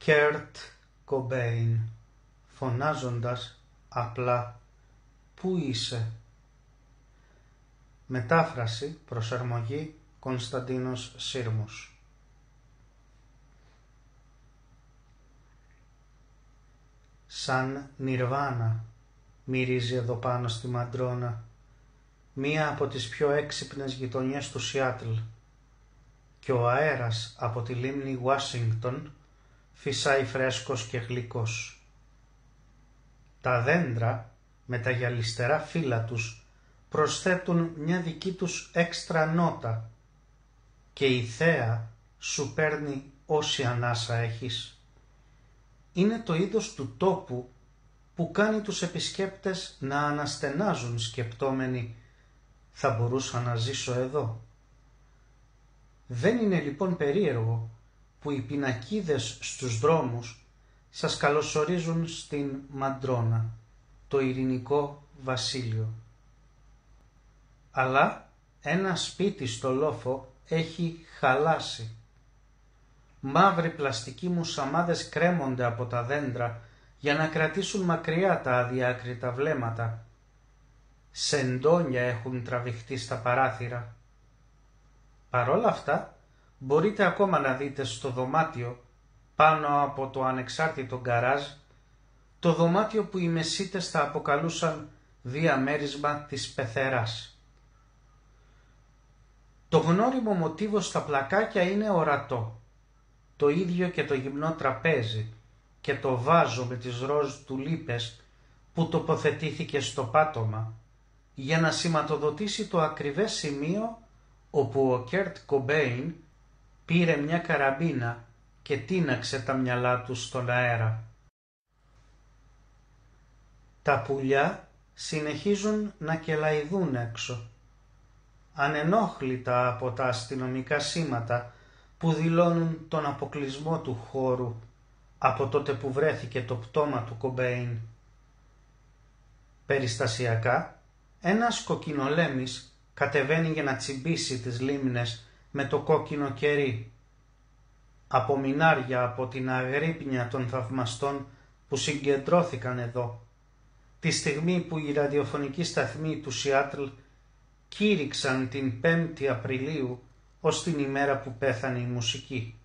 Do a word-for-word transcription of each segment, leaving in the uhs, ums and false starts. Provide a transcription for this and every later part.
Κέρτ Κομπέιν, φωνάζοντας απλά «Πού είσαι?» Μετάφραση, προσαρμογή Κωνσταντίνος Σύρμος. Σαν νιρβάνα μυρίζει εδώ πάνω στη Μαντρώνα, μία από τις πιο έξυπνες γειτονιές του Σιάτλ, και ο αέρας από τη λίμνη Ουάσιγκτον φυσάει φρέσκος και γλυκός. Τα δέντρα με τα γυαλιστερά φύλλα τους προσθέτουν μια δική τους έξτρα νότα και η θέα σου παίρνει όση ανάσα έχεις. Είναι το είδος του τόπου που κάνει τους επισκέπτες να αναστενάζουν σκεπτόμενοι «Θα μπορούσα να ζήσω εδώ». Δεν είναι λοιπόν περίεργο που οι πινακίδες στους δρόμους σας καλωσορίζουν στην Μαντρώνα, το ειρηνικό βασίλειο. Αλλά ένα σπίτι στο λόφο έχει χαλάσει. Μαύροι πλαστικοί μουσαμάδες κρέμονται από τα δέντρα για να κρατήσουν μακριά τα αδιάκριτα βλέμματα. Σεντόνια έχουν τραβηχτεί στα παράθυρα. Παρόλα αυτά, μπορείτε ακόμα να δείτε στο δωμάτιο, πάνω από το ανεξάρτητο γκαράζ, το δωμάτιο που οι μεσίτες θα αποκαλούσαν διαμέρισμα της πεθεράς. Το γνώριμο μοτίβο στα πλακάκια είναι ορατό. Το ίδιο και το γυμνό τραπέζι και το βάζο με τις ροζ τουλίπες που τοποθετήθηκε στο πάτωμα για να σηματοδοτήσει το ακριβές σημείο όπου ο Κέρτ Κομπέιν πήρε μια καραμπίνα και τίναξε τα μυαλά του στον αέρα. Τα πουλιά συνεχίζουν να κελαηδούν έξω, ανενόχλητα από τα αστυνομικά σήματα που δηλώνουν τον αποκλεισμό του χώρου από τότε που βρέθηκε το πτώμα του Κομπέιν. Περιστασιακά, ένας κοκκινολέμης κατεβαίνει για να τσιμπήσει τις λίμνες με το κόκκινο κερί. Απομεινάρια από την αγρύπνια των θαυμαστών που συγκεντρώθηκαν εδώ, τη στιγμή που οι ραδιοφωνικοί σταθμοί του Σιάτλ κήρυξαν την πέμπτη Απριλίου ως την ημέρα που πέθανε η μουσική.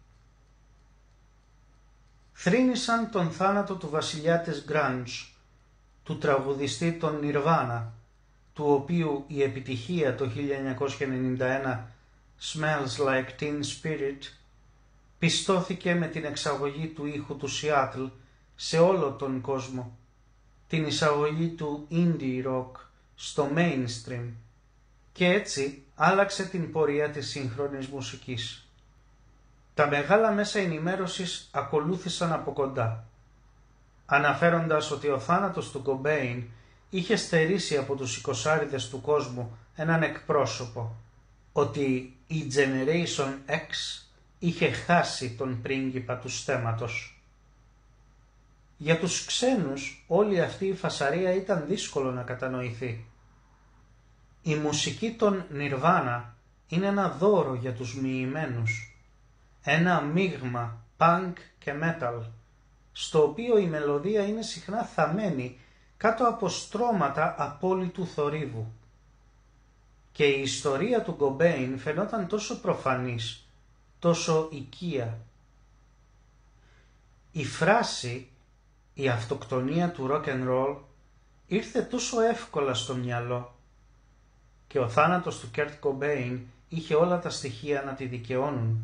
Θρήνησαν τον θάνατο του βασιλιά της Γκράντζ, του τραγουδιστή των Νιρβάνα, του οποίου η επιτυχία το χίλια εννιακόσια ενενήντα ένα «Smells Like Teen Spirit» πιστώθηκε με την εξαγωγή του ήχου του Σιάτλ σε όλο τον κόσμο, την εισαγωγή του indie rock στο mainstream, και έτσι άλλαξε την πορεία της σύγχρονης μουσικής. Τα μεγάλα μέσα ενημέρωσης ακολούθησαν από κοντά, αναφέροντας ότι ο θάνατος του Κομπέιν είχε στερήσει από τους εικοσάριδες του κόσμου έναν εκπρόσωπο, ότι η Generation X είχε χάσει τον πρίγκιπα του στέμματος. Για τους ξένους όλη αυτή η φασαρία ήταν δύσκολο να κατανοηθεί. Η μουσική των Νιρβάνα είναι ένα δώρο για τους μοιημένους, ένα μείγμα punk και metal, στο οποίο η μελωδία είναι συχνά θαμμένη κάτω από στρώματα απόλυτου θορύβου. Και η ιστορία του Κομπέιν φαινόταν τόσο προφανής, τόσο οικία. Η φράση «η αυτοκτονία του rock and roll» ήρθε τόσο εύκολα στο μυαλό, και ο θάνατος του Κέρτ Κομπέιν είχε όλα τα στοιχεία να τη δικαιώνουν.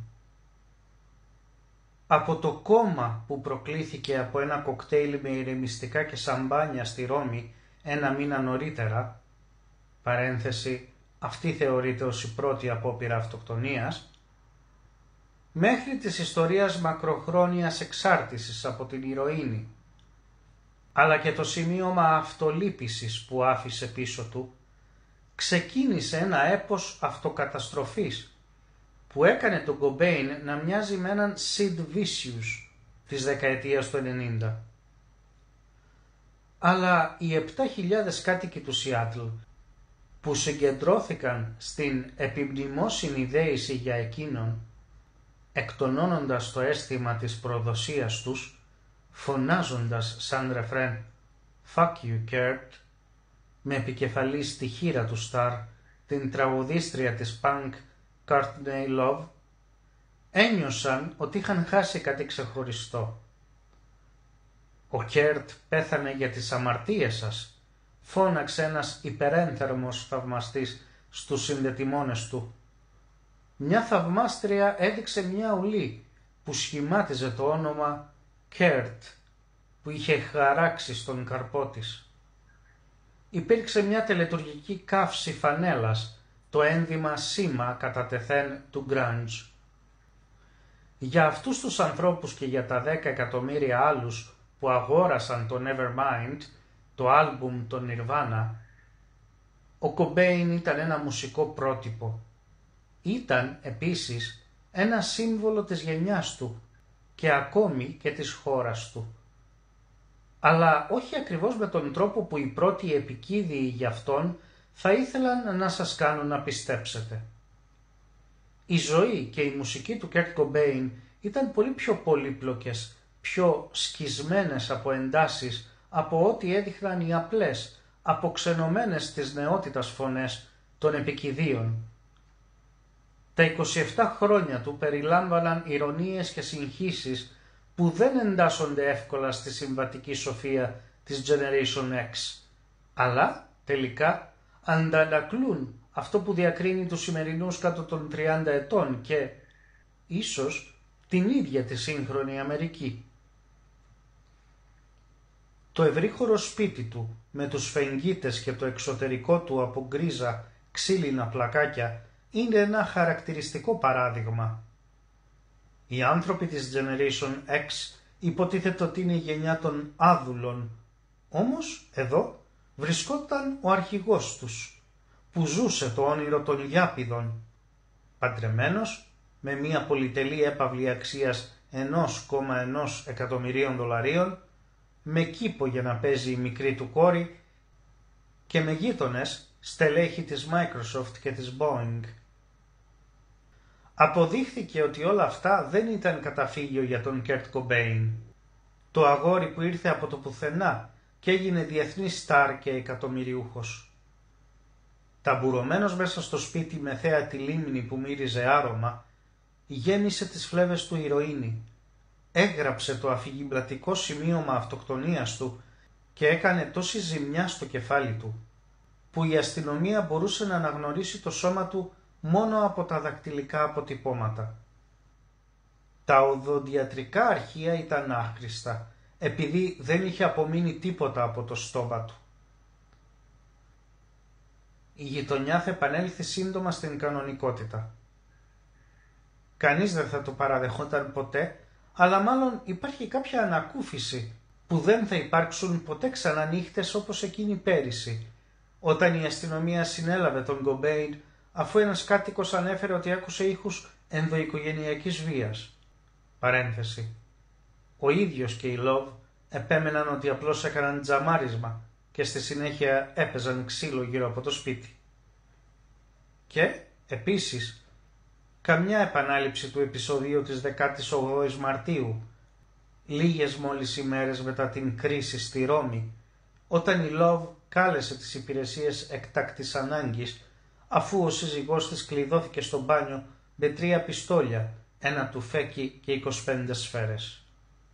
Από το κόμμα που προκλήθηκε από ένα κοκτέιλ με ηρεμιστικά και σαμπάνια στη Ρώμη ένα μήνα νωρίτερα, παρένθεση, αυτή θεωρείται ως η πρώτη απόπειρα αυτοκτονίας, μέχρι της ιστορίας μακροχρόνιας εξάρτησης από την ηρωίνη, αλλά και το σημείωμα αυτολύπησης που άφησε πίσω του, ξεκίνησε ένα έπος αυτοκαταστροφής που έκανε τον Κομπέιν να μοιάζει με έναν Sid Vicious της δεκαετίας του ενενήντα. Αλλά οι επτά χιλιάδες κάτοικοι του Σιάτλ που συγκεντρώθηκαν στην επιμνημόσυνη δέηση για εκείνον εκτονώνοντας το αίσθημα της προδοσίας τους, φωνάζοντας σαν ρεφρέν «Fuck you, Kurt», με επικεφαλή στη χείρα του Σταρ την τραγουδίστρια της punk Courtney Love, ένιωσαν ότι είχαν χάσει κάτι ξεχωριστό. «Ο Κέρτ πέθανε για τις αμαρτίες σας», φώναξε ένας υπερένθερμος θαυμαστής στους συνδετημόνες του. Μια θαυμάστρια έδειξε μια ουλή που σχημάτιζε το όνομα Κέρτ που είχε χαράξει στον καρπό της. Υπήρξε μια τελετουργική καύση φανέλας, το ένδυμα σήμα κατά τεθέν του grunge. Για αυτούς τους ανθρώπους και για τα δέκα εκατομμύρια άλλους που αγόρασαν το Nevermind, το άλμπουμ των Nirvana, ο Κομπέιν ήταν ένα μουσικό πρότυπο. Ήταν επίσης ένα σύμβολο της γενιάς του και ακόμη και της χώρας του. Αλλά όχι ακριβώς με τον τρόπο που οι πρώτοι επικίδιοι για αυτόν θα ήθελαν να σας κάνουν να πιστέψετε. Η ζωή και η μουσική του Kurt Cobain ήταν πολύ πιο πολύπλοκες, πιο σκισμένες από εντάσεις από ό,τι έδειχναν οι απλές, αποξενωμένες της νεότητας φωνές των επικηδίων. Τα είκοσι επτά χρόνια του περιλάμβαναν ηρωνίες και συγχύσεις που δεν εντάσσονται εύκολα στη συμβατική σοφία της Generation X, αλλά τελικά αντανακλούν αυτό που διακρίνει τους σημερινούς κάτω των τριάντα ετών και, ίσως, την ίδια τη σύγχρονη Αμερική. Το ευρύχωρο σπίτι του, με τους φεγγίτες και το εξωτερικό του από γκρίζα ξύλινα πλακάκια, είναι ένα χαρακτηριστικό παράδειγμα. Οι άνθρωποι της Generation X υποτίθεται ότι είναι η γενιά των άδουλων, όμως εδώ βρισκόταν ο αρχηγός τους, που ζούσε το όνειρο των γιάπηδων, παντρεμένος με μια πολυτελή έπαυλη αξίας ένα κόμμα ένα εκατομμυρίων δολαρίων, με κήπο για να παίζει η μικρή του κόρη και με γείτονες στελέχη της Microsoft και της Boeing. Αποδείχθηκε ότι όλα αυτά δεν ήταν καταφύγιο για τον Kurt Cobain, το αγόρι που ήρθε από το πουθενά και έγινε διεθνής στάρ και εκατομμυριούχος. Ταμπουρωμένος μέσα στο σπίτι με θέα τη λίμνη που μύριζε άρωμα, γέμισε τις φλέβες του ηρωίνη, έγραψε το αφηγηματικό σημείωμα αυτοκτονίας του και έκανε τόση ζημιά στο κεφάλι του, που η αστυνομία μπορούσε να αναγνωρίσει το σώμα του μόνο από τα δακτυλικά αποτυπώματα. Τα οδοντιατρικά αρχεία ήταν άχρηστα, επειδή δεν είχε απομείνει τίποτα από το στόμα του. Η γειτονιά θα επανέλθει σύντομα στην κανονικότητα. Κανείς δεν θα το παραδεχόταν ποτέ, αλλά μάλλον υπάρχει κάποια ανακούφιση που δεν θα υπάρξουν ποτέ ξανά νύχτες όπως εκείνη πέρυσι, όταν η αστυνομία συνέλαβε τον Cobain αφού ένας κάτοικος ανέφερε ότι άκουσε ήχους ενδοοικογενειακής βίας. Παρένθεση. Ο ίδιος και η Love επέμεναν ότι απλώς έκαναν τζαμάρισμα και στη συνέχεια έπαιζαν ξύλο γύρω από το σπίτι. Και, επίσης, καμιά επανάληψη του επεισοδίου της δεκάτης όγδοης Μαρτίου, λίγες μόλις ημέρες μετά την κρίση στη Ρώμη, όταν η Love κάλεσε τις υπηρεσίες εκτάκτης ανάγκης αφού ο σύζυγός της κλειδώθηκε στο μπάνιο με τρία πιστόλια, ένα τουφέκι και είκοσι πέντε σφαίρες.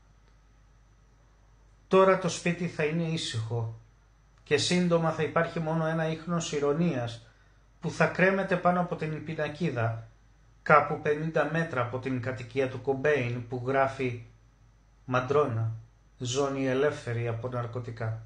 Τώρα το σπίτι θα είναι ήσυχο και σύντομα θα υπάρχει μόνο ένα ίχνος ηρωνίας που θα κρέμεται πάνω από την πινακίδα κάπου πενήντα μέτρα από την κατοικία του Cobain που γράφει «Μαντρώνα, ζώνη ελεύθερη από ναρκωτικά».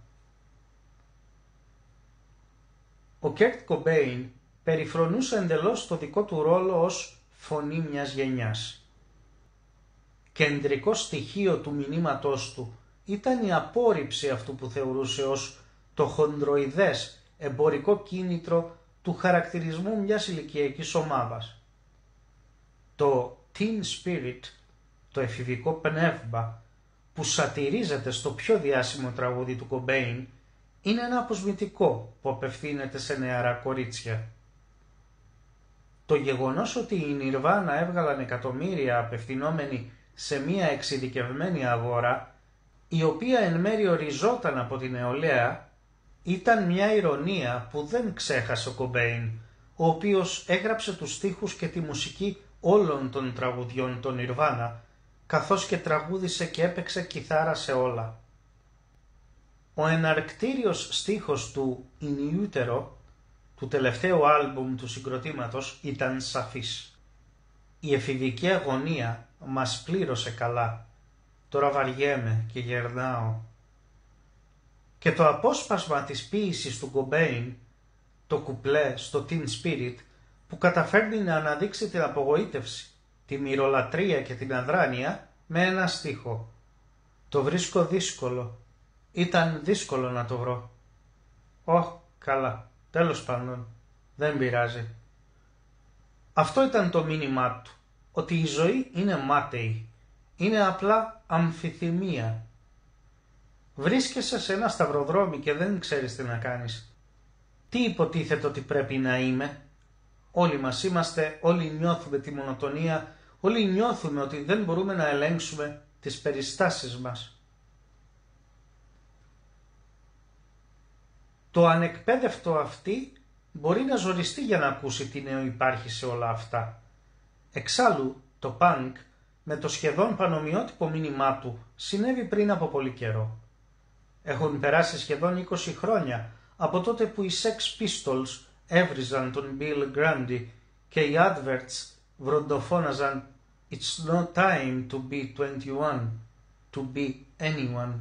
Ο Kurt Cobain περιφρονούσε εντελώς το δικό του ρόλο ως φωνή μιας γενιάς. Κεντρικό στοιχείο του μηνύματός του ήταν η απόρριψη αυτού που θεωρούσε ως το χονδροειδές εμπορικό κίνητρο του χαρακτηρισμού μιας ηλικιακής ομάδας. Το teen spirit, το εφηβικό πνεύμα που σατυρίζεται στο πιο διάσημο τραγούδι του Cobain, είναι ένα αποσμητικό που απευθύνεται σε νεαρά κορίτσια. Το γεγονός ότι οι Nirvana έβγαλαν εκατομμύρια απευθυνόμενοι σε μία εξειδικευμένη αγορά, η οποία εν μέρει οριζόταν από την νεολαία, ήταν μια ηρωνία που δεν ξέχασε ο Κομπέιν, ο οποίος έγραψε τους στίχους και τη μουσική όλων των τραγουδιών των Nirvana, καθώς και τραγούδισε και έπαιξε κιθάρα σε όλα. Ο εναρκτήριος στίχος του In Utero, του τελευταίου άλμπουμ του συγκροτήματος, ήταν σαφής. Η εφηβική αγωνία μας πλήρωσε καλά. Τώρα βαριέμαι και γερνάω. Και το απόσπασμα της ποίησης του Κομπέιν, το κουπλέ στο Teen Spirit, που καταφέρνει να αναδείξει την απογοήτευση, τη μυρολατρεία και την αδράνεια με ένα στίχο. Το βρίσκω δύσκολο. Ήταν δύσκολο να το βρω. Ωχ, καλά. Τέλος πάντων. Δεν πειράζει. Αυτό ήταν το μήνυμά του. Ότι η ζωή είναι μάταιη. Είναι απλά αμφιθυμία. Βρίσκεσαι σε ένα σταυροδρόμι και δεν ξέρεις τι να κάνεις. Τι υποτίθεται ότι πρέπει να είμαι? Όλοι μας είμαστε, όλοι νιώθουμε τη μονοτονία, όλοι νιώθουμε ότι δεν μπορούμε να ελέγξουμε τις περιστάσεις μας. Το ανεκπαίδευτο αυτή μπορεί να ζοριστεί για να ακούσει τι νέο υπάρχει σε όλα αυτά. Εξάλλου, το punk, με το σχεδόν πανομοιότυπο μήνυμά του, συνέβη πριν από πολύ καιρό. Έχουν περάσει σχεδόν είκοσι χρόνια από τότε που οι Sex Pistols έβριζαν τον Bill Grundy και οι adverts βροντοφώναζαν «It's no time to be twenty-one, to be anyone».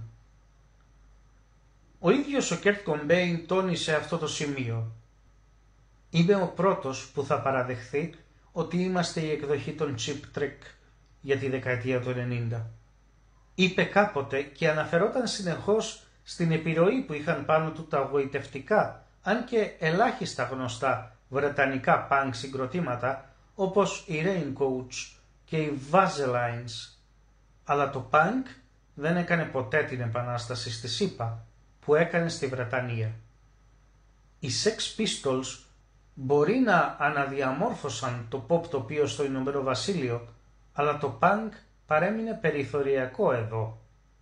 Ο ίδιος ο Kurt Cobain τόνισε αυτό το σημείο. «Είμαι ο πρώτος που θα παραδεχθεί ότι είμαστε η εκδοχή των Cheap Trick για τη δεκαετία του ενενήντα». Είπε κάποτε και αναφερόταν συνεχώς στην επιρροή που είχαν πάνω του τα γοητευτικά, αν και ελάχιστα γνωστά βρετανικά punk συγκροτήματα όπως οι Raincoats και οι Vaselines. Αλλά το punk δεν έκανε ποτέ την επανάσταση στη ΣΥΠΑ που έκανε στη Βρετανία. Οι Sex Pistols μπορεί να αναδιαμόρφωσαν το pop τοπίο στο Ηνωμένο Βασίλειο, αλλά το punk παρέμεινε περιθωριακό εδώ.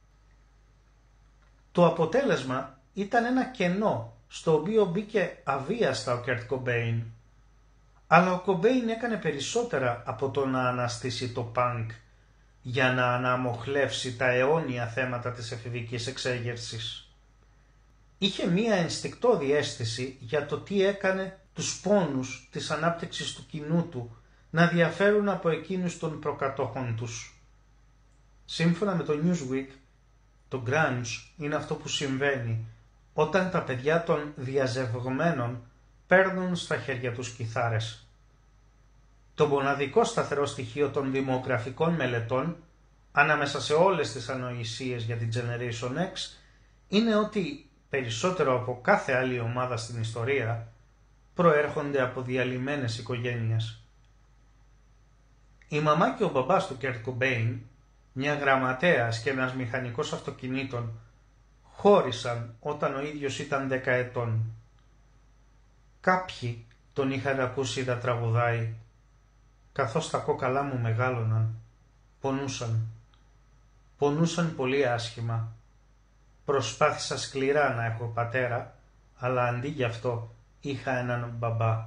Το αποτέλεσμα ήταν ένα κενό στο οποίο μπήκε αβίαστα ο Kurt Cobain. Αλλά ο Cobain έκανε περισσότερα από το να αναστήσει το punk για να αναμοχλεύσει τα αιώνια θέματα της εφηβικής εξέγερσης. Είχε μία ενστικτώδη αίσθηση για το τι έκανε τους πόνους της ανάπτυξης του κοινού του να διαφέρουν από εκείνους των προκατόχων τους. Σύμφωνα με το Newsweek, το grunge είναι αυτό που συμβαίνει όταν τα παιδιά των διαζευγμένων παίρνουν στα χέρια τους κιθάρες. Το μοναδικό σταθερό στοιχείο των δημογραφικών μελετών, ανάμεσα σε όλες τις ανοησίες για την Generation X, είναι ότι περισσότερο από κάθε άλλη ομάδα στην ιστορία προέρχονται από διαλυμένες οικογένειες. Η μαμά και ο μπαμπάς του Kurt Cobain, μια γραμματέας και ένας μηχανικός αυτοκινήτων, χώρισαν όταν ο ίδιος ήταν δέκα ετών. Κάποιοι τον είχαν ακούσει να τραγουδάει. Καθώς τα κόκαλά μου μεγάλωναν, πονούσαν. Πονούσαν πολύ άσχημα. Προσπάθησα σκληρά να έχω πατέρα, αλλά αντί γι' αυτό είχα έναν μπαμπά.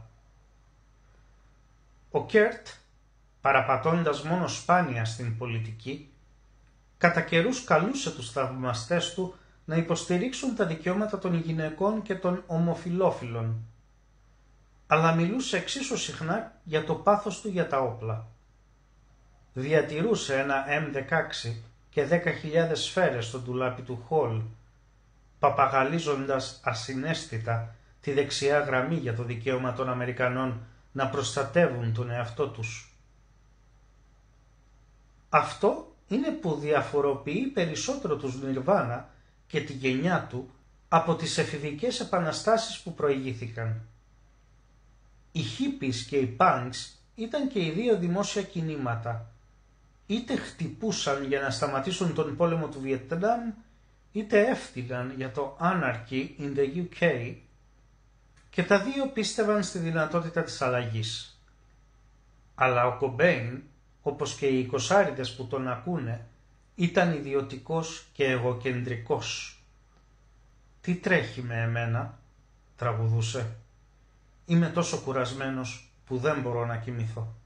Ο Κέρτ, παραπατώντας μόνο σπάνια στην πολιτική, κατά καιρούς καλούσε τους θαυμαστές του να υποστηρίξουν τα δικαιώματα των γυναικών και των ομοφυλόφιλων, αλλά μιλούσε εξίσου συχνά για το πάθος του για τα όπλα. Διατηρούσε ένα εμ δεκαέξι και δέκα χιλιάδες σφαίρες στο ντουλάπι του Χολ, παπαγαλίζοντας ασυναίσθητα τη δεξιά γραμμή για το δικαίωμα των Αμερικανών να προστατεύουν τον εαυτό τους. Αυτό είναι που διαφοροποιεί περισσότερο τους Nirvana και τη γενιά του από τις εφηβικές επαναστάσεις που προηγήθηκαν. Οι hippies και οι punks ήταν και οι δύο δημόσια κινήματα. Είτε χτυπούσαν για να σταματήσουν τον πόλεμο του Βιετνάμ, είτε έφτυγαν για το Anarchy in the γιου κέι, και τα δύο πίστευαν στη δυνατότητα της αλλαγής. Αλλά ο Κομπέιν, όπως και οι εικοσάριδες που τον ακούνε, ήταν ιδιωτικός και εγωκεντρικός. «Τι τρέχει με εμένα», τραγουδούσε. «Είμαι τόσο κουρασμένος που δεν μπορώ να κοιμηθώ».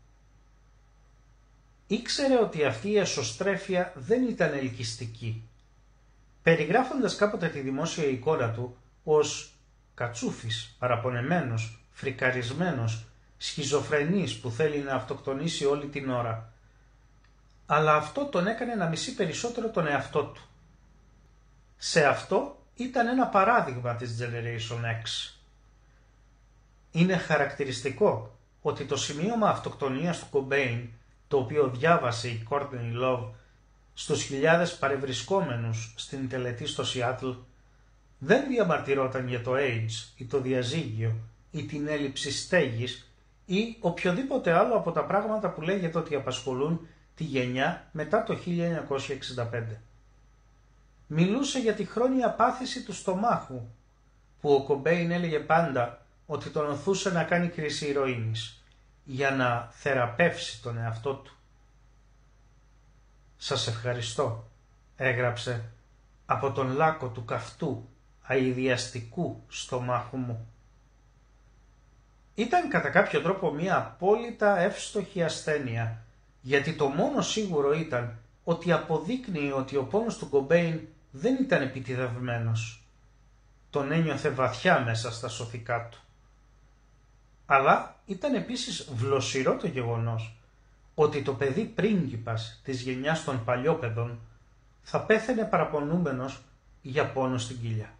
Ήξερε ότι αυτή η εσωστρέφεια δεν ήταν ελκυστική. Περιγράφοντας κάποτε τη δημόσια εικόνα του ως κατσούφης, παραπονεμένος, φρικαρισμένος, σχιζοφρενής που θέλει να αυτοκτονήσει όλη την ώρα. Αλλά αυτό τον έκανε να μισεί περισσότερο τον εαυτό του. Σε αυτό ήταν ένα παράδειγμα της Generation X. Είναι χαρακτηριστικό ότι το σημείωμα αυτοκτονίας του Κομπέιν, το οποίο διάβασε η Courtney Love στους χιλιάδες παρευρισκόμενους στην τελετή στο Σιάτλ, δεν διαμαρτυρόταν για το AIDS ή το διαζύγιο ή την έλλειψη στέγης ή οποιοδήποτε άλλο από τα πράγματα που λέγεται ότι απασχολούν τη γενιά μετά το χίλια εννιακόσια εξήντα πέντε. Μιλούσε για τη χρόνια πάθηση του στομάχου, που ο Κομπέιν έλεγε πάντα ότι τον οθούσε να κάνει κρίση ηρωίνης, για να θεραπεύσει τον εαυτό του. «Σας ευχαριστώ», έγραψε, «από τον λάκκο του καυτού, αηδιαστικού στομάχου μου». Ήταν κατά κάποιο τρόπο μια απόλυτα εύστοχη ασθένεια, γιατί το μόνο σίγουρο ήταν ότι αποδείκνυε ότι ο πόνος του Κομπέιν δεν ήταν επιτυδευμένος. Τον ένιωθε βαθιά μέσα στα σωθικά του. Αλλά ήταν επίσης βλοσιρό το γεγονός ότι το παιδί πρίγκιπας της γενιάς των παλιόπαιδων θα πέθαινε παραπονούμενος για πόνο στην κοιλιά.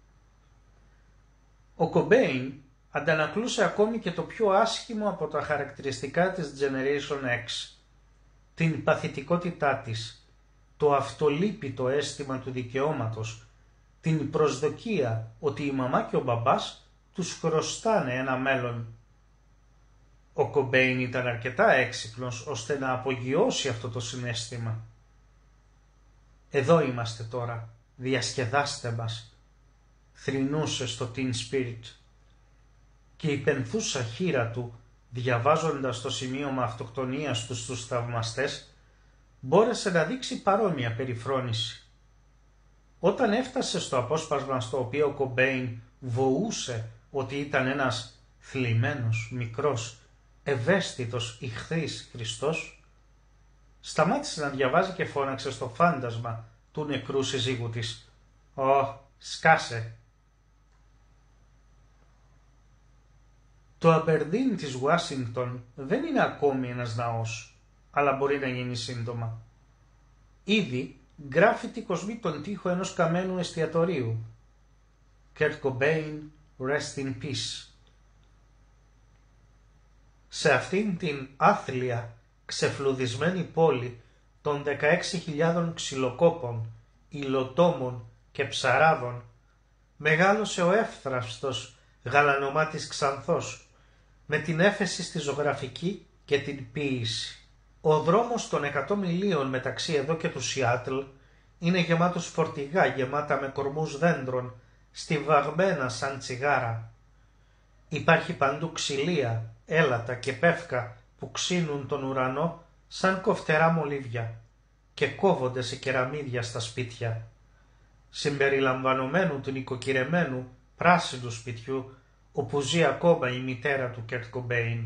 Ο Κομπέιν αντανακλούσε ακόμη και το πιο άσχημο από τα χαρακτηριστικά της Generation X, την παθητικότητά της, το αυτολύπητο αίσθημα του δικαιώματος, την προσδοκία ότι η μαμά και ο μπαμπάς τους χρωστάνε ένα μέλλον. Ο Κομπέιν ήταν αρκετά έξυπνος ώστε να απογειώσει αυτό το συναίσθημα. «Εδώ είμαστε τώρα, διασκεδάστε μας», θρηνούσε στο Teen Spirit, και η πενθούσα χείρα του, διαβάζοντας το σημείωμα αυτοκτονίας του στους θαυμαστές, μπόρεσε να δείξει παρόμοια περιφρόνηση. Όταν έφτασε στο απόσπασμα στο οποίο ο Κομπέιν βοούσε ότι ήταν ένας θλιμμένος, μικρός, ευαίσθητος ηχθής Χριστός, σταμάτησε να διαβάζει και φώναξε στο φάντασμα του νεκρού συζύγου της: «Ω, σκάσε». Το Αμπερντίν της Ουάσιγκτον δεν είναι ακόμη ένας ναός, αλλά μπορεί να γίνει σύντομα. Ήδη γκράφιτι κοσμεί τον τοίχο ενός καμένου εστιατορίου. Kurt Cobain, rest in peace. Σε αυτήν την άθλια, ξεφλουδισμένη πόλη των δεκαέξι χιλιάδων ξυλοκόπων, υλοτόμων και ψαράδων, μεγάλωσε ο εύθραυστος γαλανομάτης Ξανθός, με την έφεση στη ζωγραφική και την ποίηση. Ο δρόμος των εκατό μιλίων μεταξύ εδώ και του Σιάτλ είναι γεμάτος φορτηγά γεμάτα με κορμούς δέντρων, στιβαγμένα σαν τσιγάρα. Υπάρχει παντού ξυλία, έλατα και πεύκα που ξύνουν τον ουρανό σαν κοφτερά μολύβια και κόβονται σε κεραμίδια στα σπίτια, συμπεριλαμβανομένου του νοικοκυρεμένου πράσινου σπιτιού όπου ζει ακόμα η μητέρα του Kurt Cobain.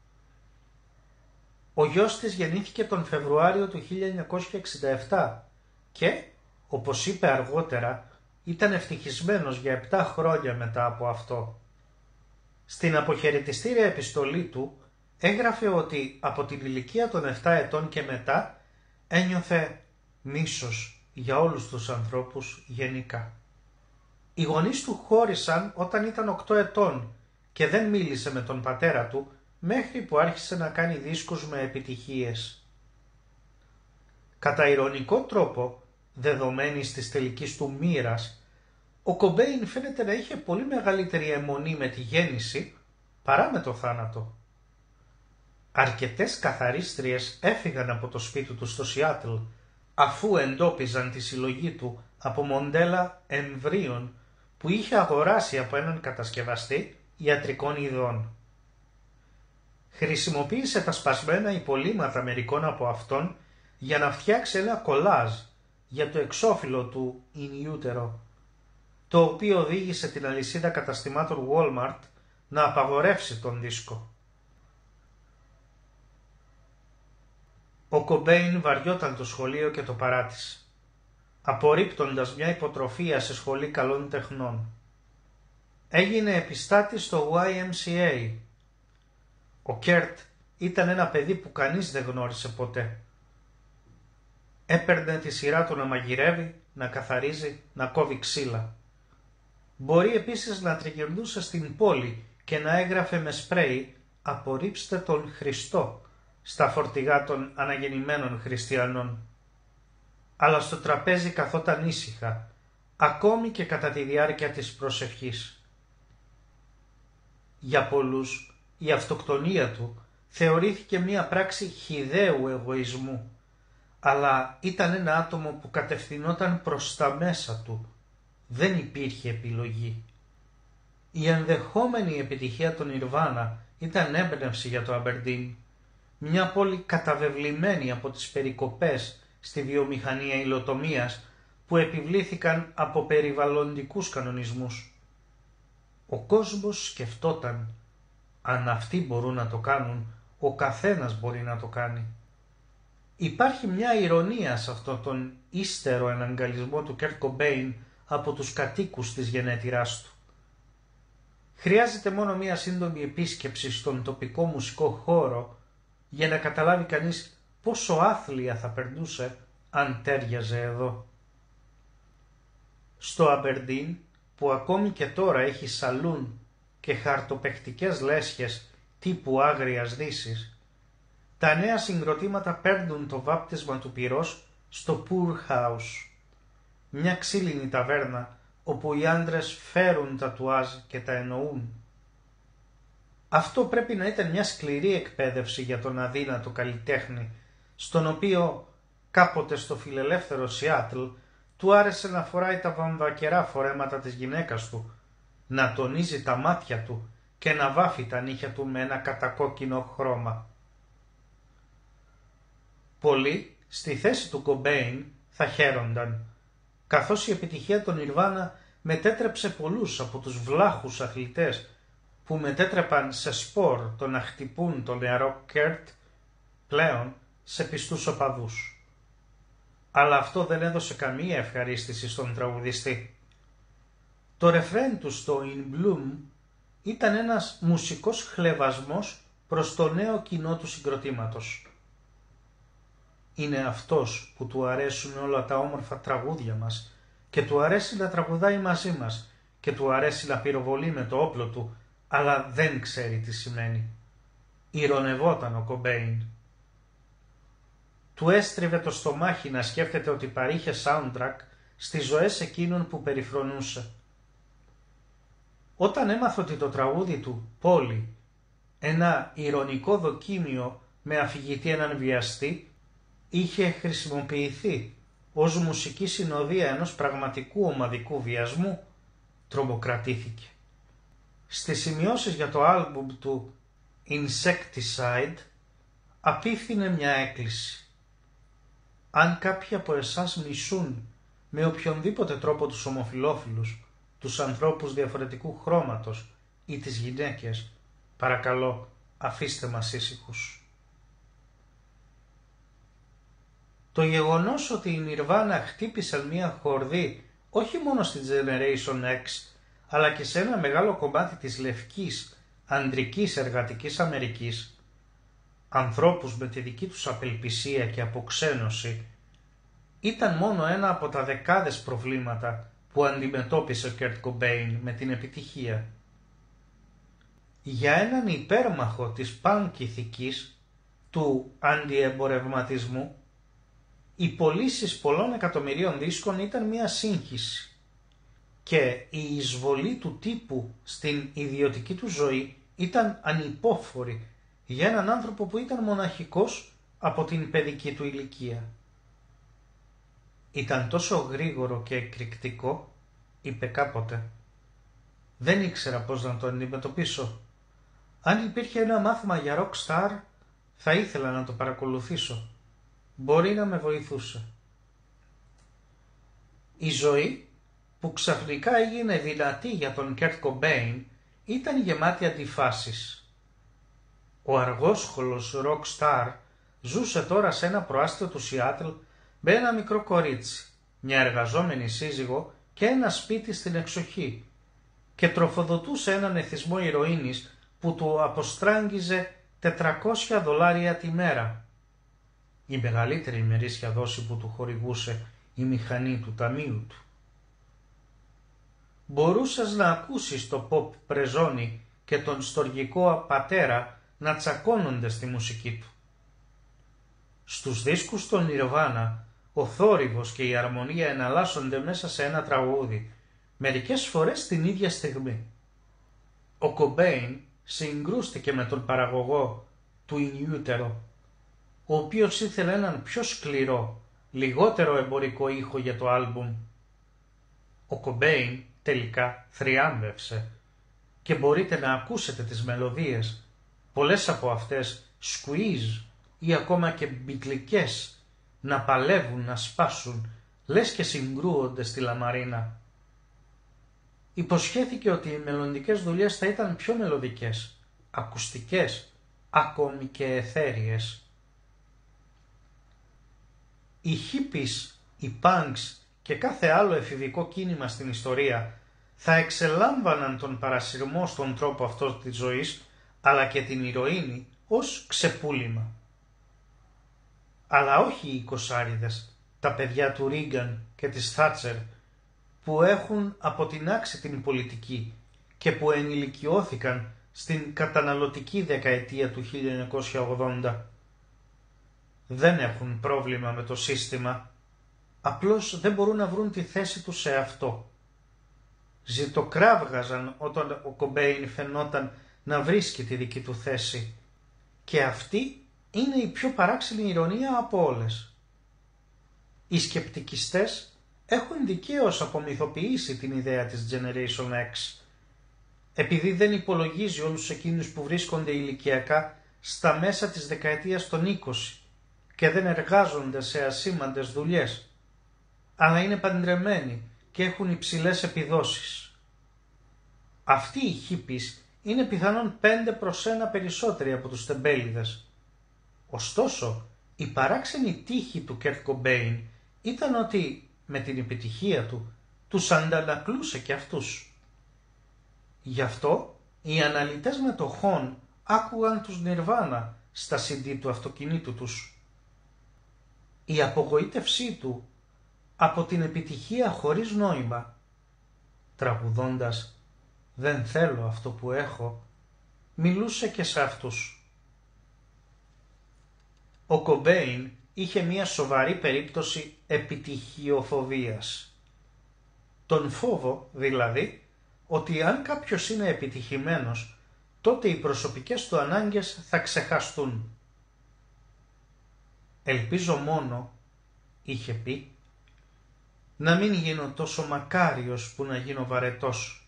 Ο γιος της γεννήθηκε τον Φεβρουάριο του χίλια εννιακόσια εξήντα επτά και, όπως είπε αργότερα, ήταν ευτυχισμένος για επτά χρόνια μετά από αυτό. Στην αποχαιρετιστήρια επιστολή του έγραφε ότι από την ηλικία των επτά ετών και μετά ένιωθε μίσος για όλους τους ανθρώπους γενικά. Οι γονείς του χώρισαν όταν ήταν οκτώ ετών και δεν μίλησε με τον πατέρα του μέχρι που άρχισε να κάνει δίσκους με επιτυχίες. Κατά ηρωνικό τρόπο, δεδομένης της τελικής του μοίρας, ο Κομπέιν φαίνεται να είχε πολύ μεγαλύτερη αιμονή με τη γέννηση παρά με το θάνατο. Αρκετές καθαρίστριες έφυγαν από το σπίτι του στο Σιάτλ αφού εντόπιζαν τη συλλογή του από μοντέλα εμβρίων που είχε αγοράσει από έναν κατασκευαστή ιατρικών ειδών. χρησιμοποίησε τα σπασμένα υπολείμματα μερικών από αυτών για να φτιάξει ένα κολάζ για το εξώφυλλο του In Utero, το οποίο οδήγησε την αλυσίδα καταστημάτων Walmart να απαγορεύσει τον δίσκο. Ο Κομπέιν βαριόταν το σχολείο και το παράτησε, απορρίπτοντας μια υποτροφία σε σχολή καλών τεχνών. Έγινε επιστάτης στο γουάι εμ σι έι. Ο Κέρτ ήταν ένα παιδί που κανείς δεν γνώρισε ποτέ. Έπαιρνε τη σειρά του να μαγειρεύει, να καθαρίζει, να κόβει ξύλα. Μπορεί επίσης να τριγυρνούσε στην πόλη και να έγραφε με σπρέι «Απορρίψτε τον Χριστό» στα φορτηγά των αναγεννημένων χριστιανών. Αλλά στο τραπέζι καθόταν ήσυχα, ακόμη και κατά τη διάρκεια της προσευχής. Για πολλούς, η αυτοκτονία του θεωρήθηκε μία πράξη χυδαίου εγωισμού, αλλά ήταν ένα άτομο που κατευθυνόταν προς τα μέσα του. Δεν υπήρχε επιλογή. Η ενδεχόμενη επιτυχία των Ιρβάνα ήταν έμπνευση για το Αμπερντίν, μια πόλη καταβεβλημένη από τις περικοπές στη βιομηχανία υλοτομίας που επιβλήθηκαν από περιβαλλοντικούς κανονισμούς. Ο κόσμος σκεφτόταν, αν αυτοί μπορούν να το κάνουν, ο καθένας μπορεί να το κάνει. Υπάρχει μια ηρωνία σε αυτόν τον ύστερο εναγκαλισμό του Κέρτ Κομπέιν από τους κατοίκους της γενέτειράς του. Χρειάζεται μόνο μια σύντομη επίσκεψη στον τοπικό μουσικό χώρο για να καταλάβει κανείς πόσο άθλια θα περνούσε αν τέριαζε εδώ. Στο Αμπερντίν, που ακόμη και τώρα έχει σαλούν και χαρτοπαιχτικές λέσχες τύπου Άγριας Δύσης, τα νέα συγκροτήματα παίρνουν το βάπτισμα του πυρός στο Poor House, μια ξύλινη ταβέρνα όπου οι άντρες φέρουν τατουάζ και τα εννοούν. Αυτό πρέπει να ήταν μια σκληρή εκπαίδευση για τον αδύνατο καλλιτέχνη, στον οποίο κάποτε στο φιλελεύθερο Σιάτλ του άρεσε να φοράει τα βαμβακερά φορέματα της γυναίκας του, να τονίζει τα μάτια του και να βάφει τα νύχια του με ένα κατακόκκινο χρώμα. Πολλοί στη θέση του Κομπέιν θα χαίρονταν, καθώς η επιτυχία των Ιρβάνα μετέτρεψε πολλούς από τους βλάχους αθλητές που μετέτρεπαν σε σπορ το να χτυπούν τον νεαρό Κέρτ πλέον σε πιστούς οπαδούς. Αλλά αυτό δεν έδωσε καμία ευχαρίστηση στον τραγουδιστή. Το ρεφρέν του στο In Bloom ήταν ένας μουσικός χλευασμός προς το νέο κοινό του συγκροτήματος. Είναι αυτός που του αρέσουν όλα τα όμορφα τραγούδια μας και του αρέσει να τραγουδάει μαζί μας και του αρέσει να πυροβολεί με το όπλο του, αλλά δεν ξέρει τι σημαίνει. Ηρωνευόταν ο Κομπέιν. Του έστριβε το στομάχι να σκέφτεται ότι παρήχε soundtrack στις ζωές εκείνων που περιφρονούσε. Όταν έμαθε ότι το τραγούδι του «Πόλη», ένα ηρωνικό δοκίμιο με αφηγητή έναν βιαστή, είχε χρησιμοποιηθεί ως μουσική συνοδεία ενός πραγματικού ομαδικού βιασμού, τρομοκρατήθηκε. Στις σημειώσεις για το άλμπουμ του Insecticide απίφθινε μια έκκληση. Αν κάποιοι από εσάς μισούν με οποιονδήποτε τρόπο τους ομοφυλόφιλους, τους ανθρώπους διαφορετικού χρώματος ή τις γυναίκες, παρακαλώ αφήστε μας ήσυχους. Το γεγονός ότι οι Nirvana χτύπησαν μια χορδή όχι μόνο στη Generation X, αλλά και σε ένα μεγάλο κομμάτι της λευκής, ανδρικής εργατικής Αμερικής, ανθρώπους με τη δική τους απελπισία και αποξένωση, ήταν μόνο ένα από τα δεκάδες προβλήματα που αντιμετώπισε ο Κέρτ Κομπέιν με την επιτυχία. Για έναν υπέρμαχο της πανκ ηθικής, του αντιεμπορευματισμού, οι πωλήσεις πολλών εκατομμυρίων δίσκων ήταν μια σύγχυση και η εισβολή του τύπου στην ιδιωτική του ζωή ήταν ανυπόφορη για έναν άνθρωπο που ήταν μοναχικός από την παιδική του ηλικία. Ήταν τόσο γρήγορο και εκρηκτικό, είπε κάποτε. Δεν ήξερα πώς να το αντιμετωπίσω, Αν υπήρχε ένα μάθημα για rockstar, θα ήθελα να το παρακολουθήσω. Μπορεί να με βοηθούσε. Η ζωή που ξαφνικά έγινε δυνατή για τον Κέρτ Κομπέιν ήταν γεμάτη αντιφάσεις. Ο αργόσχολος rockstar ζούσε τώρα σε ένα προάστιο του Σιάτλ με ένα μικρό κορίτσι, μια εργαζόμενη σύζυγο και ένα σπίτι στην εξοχή και τροφοδοτούσε έναν εθισμό ηρωίνης που του αποστράγγιζε τετρακόσια δολάρια τη μέρα. Η μεγαλύτερη ημερήσια δόση που του χορηγούσε η μηχανή του ταμείου του. Μπορούσες να ακούσεις το pop πρεζόνι και τον στοργικό πατέρα να τσακώνονται στη μουσική του. Στους δίσκους των Nirvana, ο θόρυβος και η αρμονία εναλλάσσονται μέσα σε ένα τραγούδι, μερικές φορές την ίδια στιγμή. Ο Κομπέιν συγκρούστηκε με τον παραγωγό του In Utero, ο οποίος ήθελε έναν πιο σκληρό, λιγότερο εμπορικό ήχο για το άλμπουμ. Ο Κομπέιν τελικά θριάμβευσε και μπορείτε να ακούσετε τις μελωδίες, πολλές από αυτές squeeze ή ακόμα και μπιτλικές, να παλεύουν, να σπάσουν, λες και συγκρούονται στη λαμαρίνα. Υποσχέθηκε ότι οι μελλοντικές δουλειές θα ήταν πιο μελωδικές, ακουστικές, ακόμη και αιθέριες. Οι hippies, οι punks και κάθε άλλο εφηβικό κίνημα στην ιστορία θα εξελάμβαναν τον παρασυρμό στον τρόπο αυτό της ζωής, αλλά και την ηρωίνη ως ξεπούλημα. Αλλά όχι οι εικοσάριδες, τα παιδιά του Ρίγκαν και της Θάτσερ, που έχουν αποτινάξει την πολιτική και που ενηλικιώθηκαν στην καταναλωτική δεκαετία του χίλια εννιακόσια ογδόντα. Δεν έχουν πρόβλημα με το σύστημα, απλώς δεν μπορούν να βρουν τη θέση τους σε αυτό. Ζητοκράβγαζαν όταν ο Κομπέιν φαινόταν να βρίσκει τη δική του θέση, και αυτή είναι η πιο παράξενη ηρωνία από όλες. Οι σκεπτικιστές έχουν δικαίως απομυθοποιήσει την ιδέα της Generation X, επειδή δεν υπολογίζει όλους εκείνους που βρίσκονται ηλικιακά στα μέσα της δεκαετίας των είκοσι και δεν εργάζονται σε ασήμαντες δουλειές, αλλά είναι παντρεμένοι και έχουν υψηλές επιδόσεις. Αυτοί οι hippies είναι πιθανόν πέντε προς ένα περισσότεροι από τους τεμπέληδες. Ωστόσο, η παράξενη τύχη του Κέρτ Κομπέιν ήταν ότι με την επιτυχία του τους αντανακλούσε και αυτούς. Γι' αυτό οι αναλυτές μετοχών άκουγαν τους Nirvana στα σι ντι του αυτοκινήτου τους. Η απογοήτευσή του από την επιτυχία χωρίς νόημα, τραγουδώντας «Δεν θέλω αυτό που έχω», μιλούσε και σε αυτούς. Ο Κομπέιν είχε μια σοβαρή περίπτωση επιτυχιοφοβίας. Τον φόβο δηλαδή ότι αν κάποιος είναι επιτυχημένος, τότε οι προσωπικές του ανάγκες θα ξεχαστούν. «Ελπίζω μόνο», είχε πει, «να μην γίνω τόσο μακάριος που να γίνω βαρετός».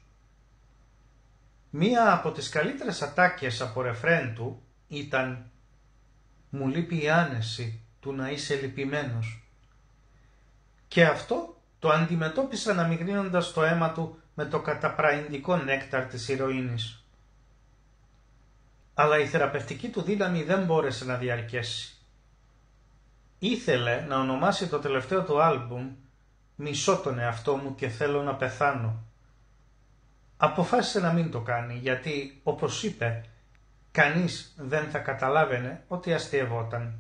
Μία από τις καλύτερες ατάκες από ρεφρέν του ήταν «Μου λείπει η άνεση του να είσαι λυπημένος». Και αυτό το αντιμετώπισε αναμειγνύοντας το αίμα του με το καταπραϊντικό νέκταρ της ηρωίνης. Αλλά η θεραπευτική του δύναμη δεν μπόρεσε να διαρκέσει. Ήθελε να ονομάσει το τελευταίο του άλμπουμ «Μισώ τον εαυτό μου και θέλω να πεθάνω». Αποφάσισε να μην το κάνει γιατί, όπως είπε, κανείς δεν θα καταλάβαινε ότι αστειευόταν.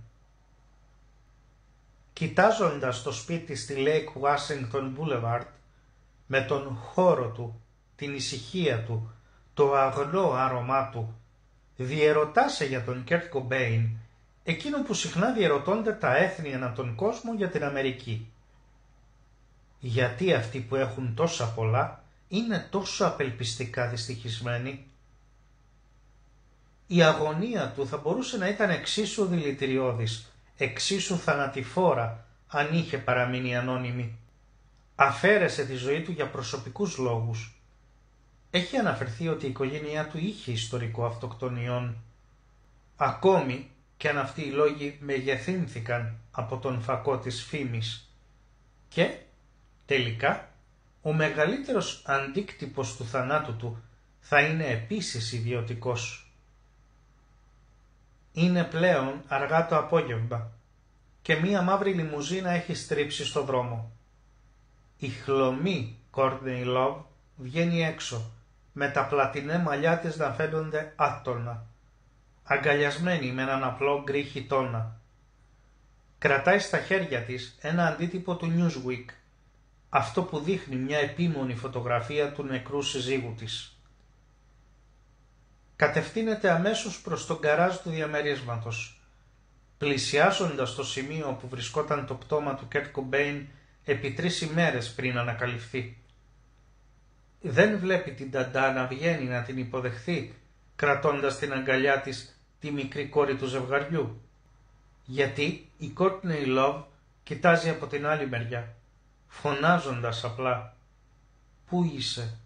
Κοιτάζοντας το σπίτι στη Lake Washington Boulevard, με τον χώρο του, την ησυχία του, το αγνό άρωμά του, διερωτάσε για τον Κέρτ Κομπέιν εκείνο που συχνά διερωτώνται τα έθνη ανά τον κόσμο για την Αμερική. Γιατί αυτοί που έχουν τόσα πολλά είναι τόσο απελπιστικά δυστυχισμένοι? Η αγωνία του θα μπορούσε να ήταν εξίσου δηλητηριώδης, εξίσου θανατηφόρα, αν είχε παραμείνει ανώνυμη. Αφαίρεσε τη ζωή του για προσωπικούς λόγους. Έχει αναφερθεί ότι η οικογένειά του είχε ιστορικό αυτοκτονιών. Ακόμη και αν αυτοί οι λόγοι μεγεθύνθηκαν από τον φακό της φήμης. Και, τελικά, ο μεγαλύτερος αντίκτυπος του θανάτου του θα είναι επίσης ιδιωτικός. Είναι πλέον αργά το απόγευμα και μία μαύρη λιμουζίνα έχει στρίψει στο δρόμο. Η χλωμή Courtney Love βγαίνει έξω, με τα πλατινέ μαλλιά της να φαίνονται άτονα, αγκαλιασμένη με έναν απλό γκρι χιτώνα. Κρατάει στα χέρια της ένα αντίτυπο του Newsweek, αυτό που δείχνει μια επίμονη φωτογραφία του νεκρού συζύγου της. Κατευθύνεται αμέσως προς τον γκαράζ του διαμερίσματος. Πλησιάζοντας το σημείο που βρισκόταν το πτώμα του Kurt Cobain επί τρεις ημέρες πριν ανακαλυφθεί. Δεν βλέπει την Νταντά να βγαίνει να την υποδεχθεί, κρατώντας στην αγκαλιά της τη μικρή κόρη του ζευγαριού. Γιατί η Courtney Love κοιτάζει από την άλλη μεριά, φωνάζοντας απλά «Πού είσαι?»